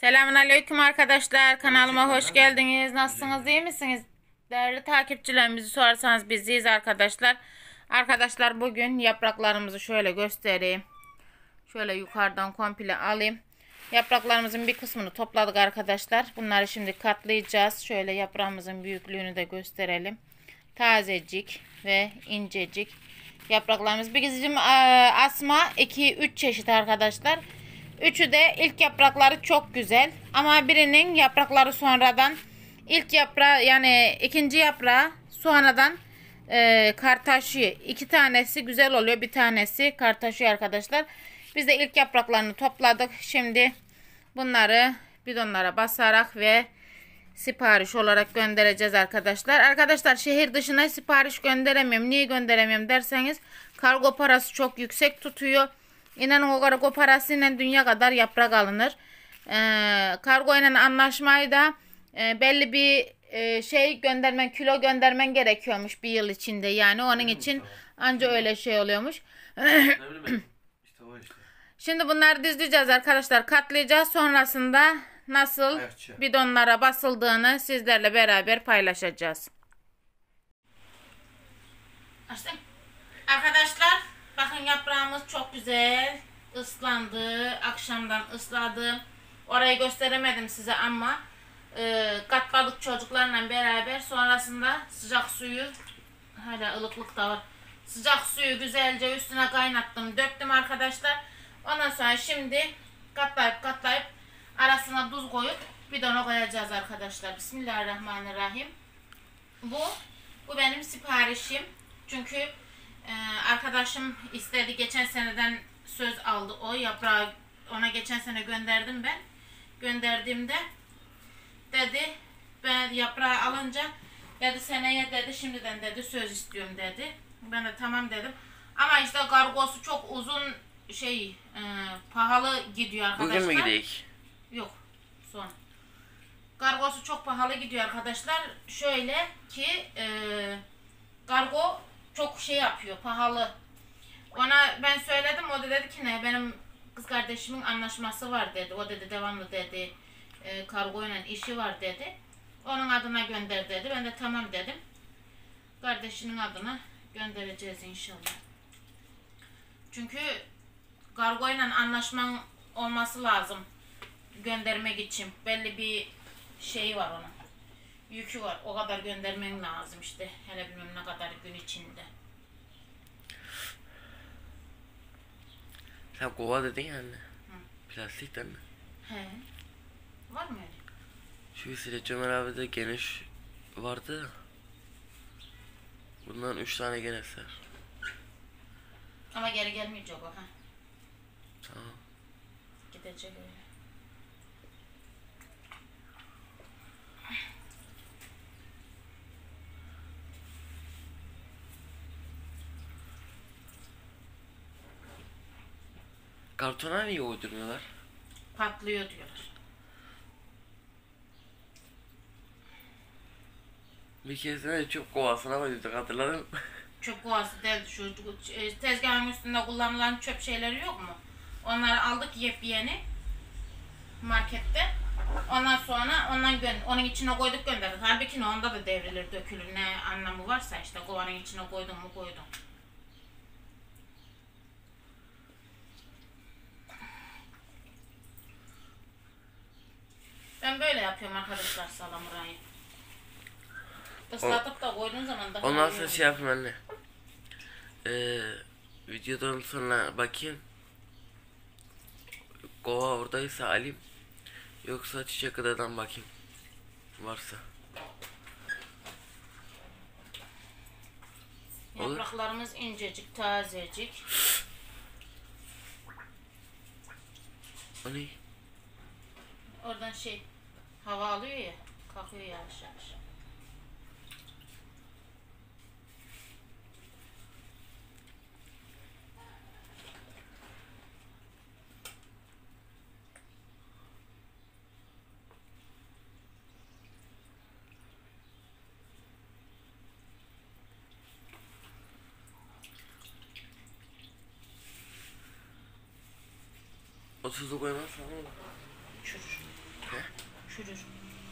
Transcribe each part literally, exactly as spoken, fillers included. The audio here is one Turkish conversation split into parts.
Selamünaleyküm arkadaşlar. Kanalıma hoş geldiniz. Nasılsınız? İyi misiniz? Değerli takipçilerimizi sorarsanız biziz arkadaşlar. Arkadaşlar bugün yapraklarımızı şöyle göstereyim. Şöyle yukarıdan komple alayım. Yapraklarımızın bir kısmını topladık arkadaşlar. Bunları şimdi katlayacağız. Şöyle yaprağımızın büyüklüğünü de gösterelim. Tazecik ve incecik yapraklarımız. Bizim asma iki üç çeşit arkadaşlar. Üçü de ilk yaprakları çok güzel. Ama birinin yaprakları sonradan ilk yaprağı yani ikinci yaprağı sonradan e, kartaşıyor. İki tanesi güzel oluyor. Bir tanesi kartaşıyor arkadaşlar. Biz de ilk yapraklarını topladık. Şimdi bunları bidonlara basarak ve sipariş olarak göndereceğiz arkadaşlar. Arkadaşlar şehir dışına sipariş gönderemiyorum. Niye gönderemiyorum derseniz kargo parası çok yüksek tutuyor. İnanın o kargo parasıyla dünya kadar yaprak alınır. Ee, kargo ile anlaşmayı da e, belli bir e, şey göndermen, kilo göndermen gerekiyormuş bir yıl içinde. Yani onun için anca öyle şey oluyormuş. Şimdi bunları dizleyeceğiz arkadaşlar. Katlayacağız. Sonrasında nasıl bidonlara basıldığını sizlerle beraber paylaşacağız. Açtım. Arkadaşlar bakın yaprağımız çok güzel ıslandı. Akşamdan ısladı. Orayı gösteremedim size ama e, katladık çocuklarla beraber. Sonrasında sıcak suyu, hala ılıklık da var. Sıcak suyu güzelce üstüne kaynattım, döktüm arkadaşlar. Ondan sonra şimdi katlayıp katlayıp arasına tuz koyup bidona koyacağız arkadaşlar. Bismillahirrahmanirrahim. Bu bu benim siparişim. Çünkü e, arkadaşım istedi, geçen seneden söz aldı o yaprağı, ona geçen sene gönderdim ben. Gönderdiğimde dedi ben yaprağı alınca dedi seneye dedi şimdiden dedi söz istiyorum dedi. Ben de tamam dedim. Ama işte kargosu çok uzun şey e, pahalı gidiyor arkadaşlar. Bugün mü gidelim? Yok son. Kargosu çok pahalı gidiyor arkadaşlar. Şöyle ki e, kargo çok şey yapıyor, pahalı. Ona ben söyledim, o da dedi ki ne, benim kız kardeşimin anlaşması var dedi. O dedi devamlı dedi e, kargo ile işi var dedi. Onun adına gönder dedi. Ben de tamam dedim. Kardeşinin adına göndereceğiz inşallah. Çünkü kargo ile anlaşman olması lazım göndermek için. Belli bir şey var onun. Yükü var. O kadar göndermen lazım işte. Hele bilmem ne kadar gün içinde. Sen kova dedin ya anne. Hı. Plastikten mi? He. Var mı öyle? Şu İsveç Ömer abi de geniş vardı. Bundan üç tane gene ser. Ama geri gelmeyecek o ha. Tamam. Gidecek öyle. Kartona niye uydurmuyorlar? Patlıyor diyorlar. Bir keresinde çöp kovasına koyduk, hatırladın mı? Çöp kovası değil, şu tezgahın üstünde kullanılan çöp şeyleri yok mu? Onları aldık yepyeni markette. Ondan sonra ondan gö onun içine koyduk gönderdik. Halbuki ne, onda da devrilir, dökülür, ne anlamı varsa işte kovanın içine koydum mu koydum. Ben böyle yapıyorum arkadaşlar salamurayı. Islatıp da koyduğun zaman daha ondan sonra şey yapayım anne. Ee, videodan sonra bakayım. Kova oradaysa alayım. Yoksa çiçek adadan bakayım. Varsa. Olur. Yapraklarımız incecik, tazecik. O ne? Oradan şey hava alıyor ya, kalkıyor yavaş yavaş. O tuzu koymazsan olur. Çür. Çürür.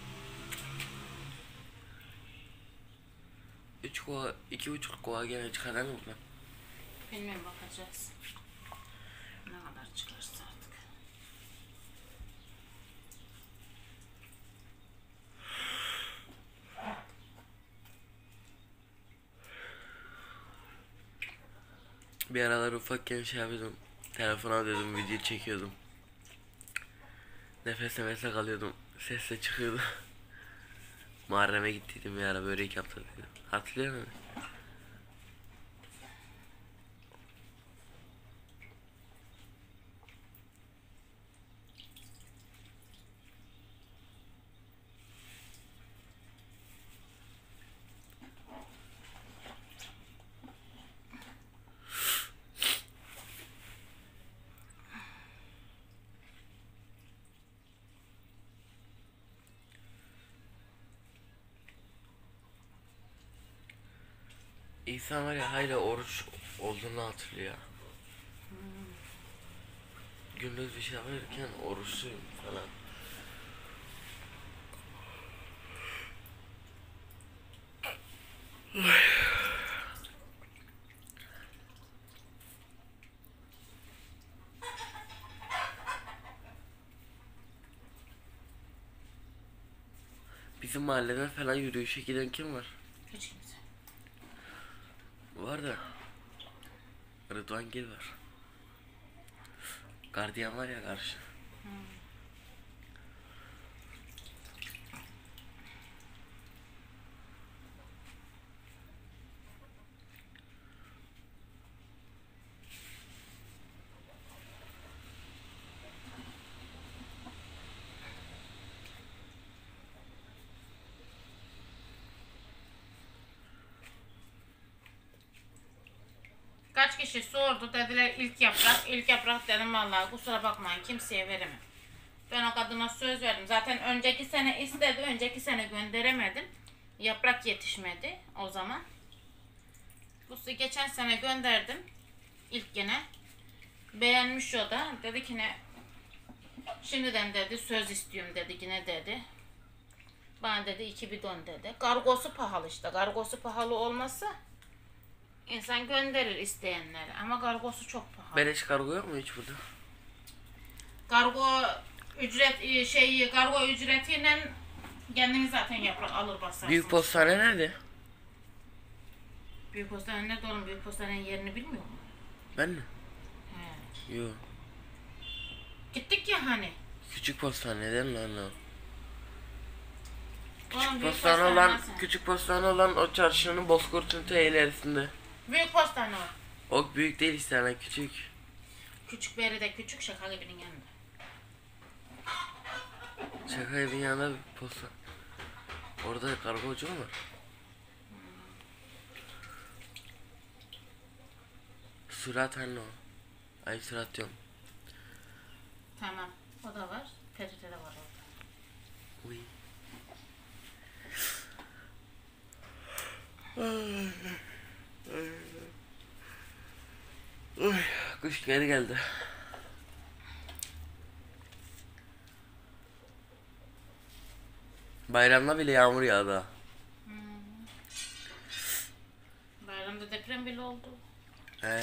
Üç kova, iki buçuk kova gene çıkar mı buradan? Bilmiyorum, bakacağız. Ne kadar çıkarsa artık. Bir aralar ufakken şey yapıyordum. Telefona alıyordum, video çekiyordum. Nefes nefese kalıyordum. Ses de çıkıyordu. Muharrem'e gittiydim bir ara, börek yaptırdım. Hatırlıyor musun? İnsan var ya, hala oruç olduğunu hatırlıyor. Hmm. Gündüz bir şey yaparken oruçluyum falan. Bizim mahalleden falan yürüyüşe giden kim var? Hiç kimse. Var da Rıdvan Gil var. Gardiyan var ya karşı. Hmm. Kaç kişi sordu, dediler ilk yaprak, ilk yaprak dedim, vallahi kusura bakmayın, kimseye veremem. Ben o kadına söz verdim. Zaten önceki sene istedi, önceki sene gönderemedim. Yaprak yetişmedi o zaman. Bu geçen sene gönderdim. İlk gene. Beğenmiş o da. Dedi ki ne? Şimdiden dedi söz istiyorum dedi, yine dedi. Bana dedi iki bidon dedi. Kargosu pahalı işte. Kargosu pahalı olmasa İnsan gönderir isteyenleri ama kargosu çok pahalı. Beleş kargo yok mu hiç burada? Kargo ücret şey kargo ücretiyle kendiniz zaten yaprak alır basarsınız. Büyük postane nerede? Büyük postane nerede oğlum? Büyük postanenin yerini bilmiyor musun? Ben mi? He. Yok. Gittik ya hani. Küçük postane değil mi lan o? Küçük Oğlum, postane olan, nasıl? Küçük postane olan o çarşının Bozkurt'un te ilerisinde. Büyük postane o. O büyük değil işte, hani küçük. Küçük beri de küçük, şaka gibinin yanında. Şaka evin yanında bir postane. Orada kargocu mu var? Hmm. Surat anne o. Ay surat diyorum. Tamam, o da var. P T T'de var orada. Uy. Uy, kış geri geldi. Bayramda bile yağmur yağdı. Hmm. Bayramda deprem bile oldu. He.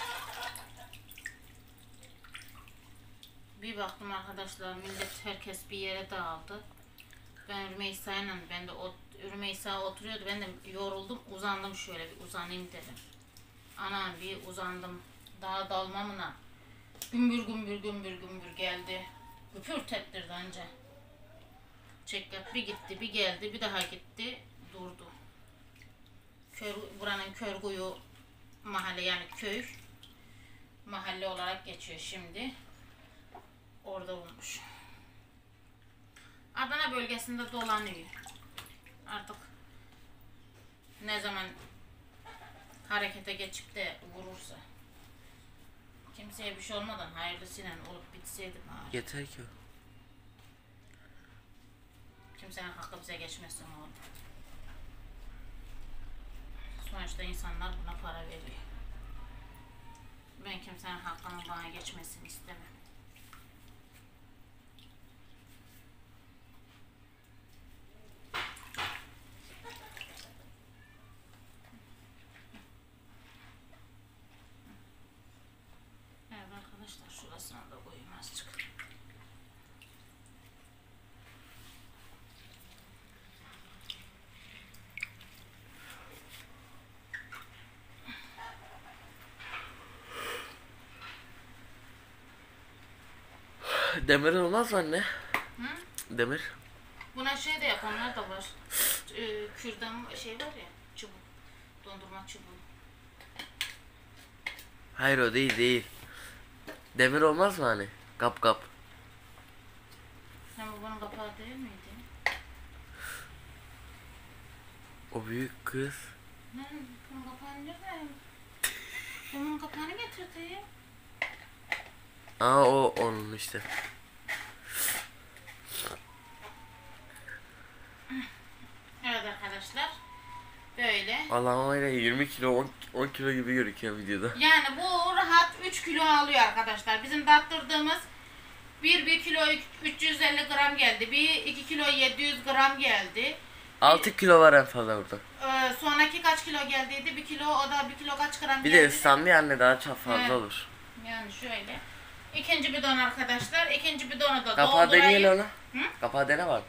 Bir baktım arkadaşlar, millet herkes bir yere dağıldı. Ben Rümeysa'yla, ben de o Rümeysa oturuyordu, ben de yoruldum, uzandım, şöyle bir uzanayım dedim. Anam bir uzandım, daha dalmamına gümbür gümbür gümbür gümbür geldi. Güpürt ettirdi anca. Çeklat bir gitti, bir geldi, bir daha gitti, durdu. Kör, buranın Körguyu mahalle, yani köy mahalle olarak geçiyor şimdi. Orada olmuş. Adana bölgesinde dolanıyor. Artık ne zaman harekete geçip de vurursa. Kimseye bir şey olmadan hayırlısıyla olup bitseydi bari. Yeter ki o. Kimsenin hakkı bize geçmesin oğlum. Sonuçta insanlar buna para veriyor. Ben kimsenin hakkının bana geçmesini istemem. Demir olmaz mı anne? Hı? Demir. Buna şey de yapanlar da var. Ee, kürdan şey var ya, çubuk. Dondurma çubuğu. Hayır o değil değil. Demir olmaz mı hani? Kap kap. Ama bunun kapağı değil miydi? O büyük kız. Ne? Bunun kapağını nerede? Bunun kapağını getirdi. Aa o onun işte. Evet arkadaşlar. Böyle. Allah'ım öyle yirmi kilo on kilo gibi gözüküyor videoda. Yani bu rahat üç kilo alıyor arkadaşlar. Bizim tattırdığımız bir bir kilo üç yüz elli gram geldi. Bir iki kilo yedi yüz gram geldi. altı kilo var en fazla burada. Ee, sonraki kaç kilo geldiydi? Bir kilo, o da bir kilo kaç gram Bir geldi? de ıslandı ya anne, daha çok fazla Evet. olur. Yani şöyle. İkinci bidon arkadaşlar. İkinci bidonu da Kapağı deneyelim doldurayım. onu. Hı? Kapağı dene bak.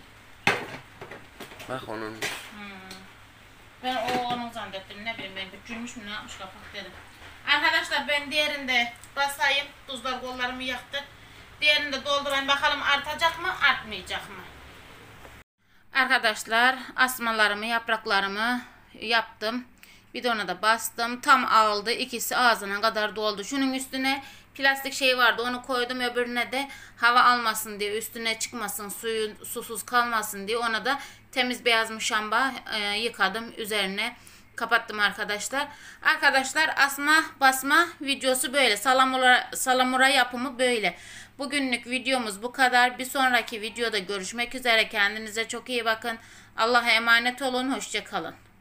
Bak onun. Hmm. Ben o onun zannettim. Ne bileyim ben küçülmüş mü ne yapmış kapak dedim. Arkadaşlar ben diğerinde basayım. Tuzlar kollarımı yaktı. Diğerini de doldurayım. Bakalım artacak mı artmayacak mı? Arkadaşlar asmalarımı, yapraklarımı yaptım. Bidona da bastım. Tam aldı. İkisi ağzına kadar doldu. Şunun üstüne plastik şey vardı. Onu koydum. Öbürüne de hava almasın diye, üstüne çıkmasın, suyun susuz kalmasın diye ona da temiz beyaz muşamba e, yıkadım. Üzerine kapattım arkadaşlar. Arkadaşlar asma basma videosu böyle. Salamura, salamura yapımı böyle. Bugünlük videomuz bu kadar. Bir sonraki videoda görüşmek üzere. Kendinize çok iyi bakın. Allah'a emanet olun. Hoşça kalın.